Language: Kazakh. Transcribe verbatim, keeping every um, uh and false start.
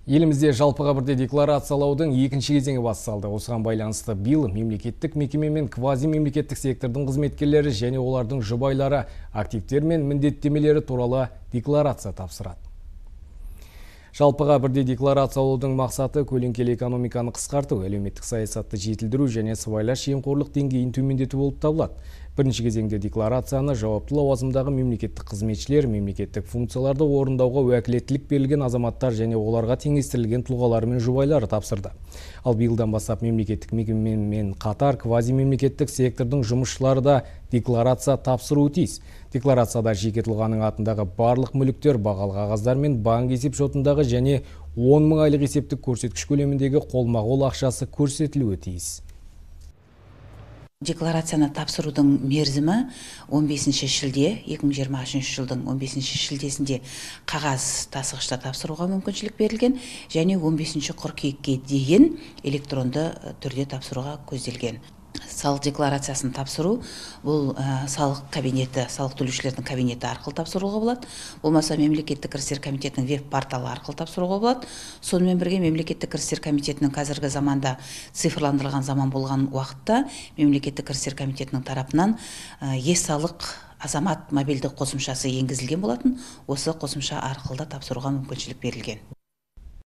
Елімізде жалпыға бірдей декларациялаудың екінші кезеңі басталды. Осыған байланысты биыл мемлекеттік мекеме мен квази-мемлекеттік сектордың қызметкерлері және олардың жұбайлары активтер мен міндеттемелері туралы декларация тапсырады. Жалпыға бірдей декларациялаудың мақсаты көлеңкелі экономиканы қысқарту, әлеуметтік саясатты жетілдіру және сыбайлас жемқорлық деңгейін төмендету болып табылады. Бірінші кезеңде декларацияны жауапты лауазымдағы мемлекеттік қызметшілер, мемлекеттік функцияларды орындауға уәкілеттілік берілген азаматтар және оларға теңестірілген тұлғалар мен жұбайлары тапсырды. Ал биылдан бастап мемлекеттік мекемемен қатар квази-мемлекеттік сектордың жұмысшылары да декларация тапсыруы тиіс. Декларацияда жеке тұлғаның атындағы барлық мүліктер, бағалы қағаздар мен банк есеп шотындағы және он мың айлық есептік көрсеткіш көлеміндегі қолма-қол ақшасы көрсетілуі тиіс. Декларацияны тапсырудың мерзімі он бесінші шілде, екі мың жиырмасыншы жылдың он бесінші шілдесінде қағаз тасығышта тапсыруға мүмкіншілік берілген және он бесінші қыркүйекке дейін электронды түрде тапсыруға көзделген. Салық декларациясын тапсыру бұл ә, салық кабинеті, салық төлеушілердің кабинеті арқылы тапсыруға болады. Болмаса мемлекеттік кірістер комитетінің веб-порталы арқылы тапсыруға болады. Сонымен бірге мемлекеттік кірістер комитетінің қазіргі заманда цифрландырылған заман болған уақытта мемлекеттік кірістер комитетінің тарапынан ә, е-салық азамат мобильді қосымшасы енгізілген болатын. Осы қосымша арқылы да тапсыруға мүмкіншілік берілген.